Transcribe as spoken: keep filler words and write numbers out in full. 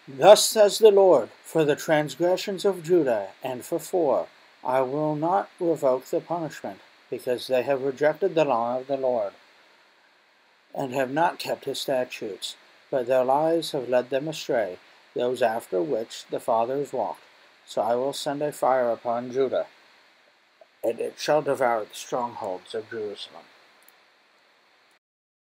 Thus says the Lord, for the transgressions of Judah and for four, I will not revoke the punishment, because they have rejected the law of the Lord, and have not kept his statutes, but their lies have led them astray, those after which the fathers walked. So I will send a fire upon Judah, and it shall devour the strongholds of Jerusalem.